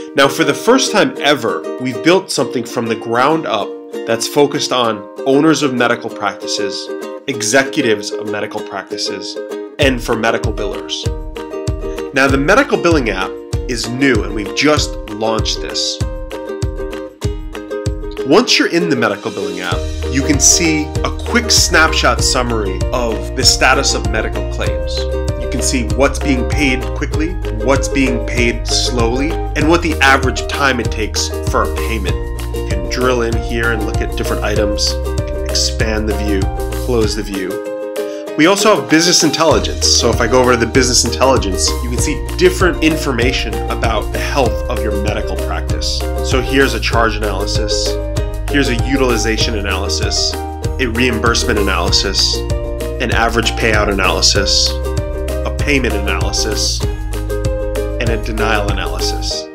Now, for the first time ever, we've built something from the ground up that's focused on owners of medical practices, executives of medical practices, and for medical billers. Now, the medical billing app is new and we've just launched this. Once you're in the medical billing app, you can see a quick snapshot summary of the status of medical claims. You can see what's being paid quickly, what's being paid slowly, and what the average time it takes for a payment. You can drill in here and look at different items, expand the view, close the view. We also have business intelligence. So if I go over to the business intelligence, you can see different information about the health of your medical practice. So here's a charge analysis, here's a utilization analysis, a reimbursement analysis, an average payout analysis, a payment analysis, and a denial analysis.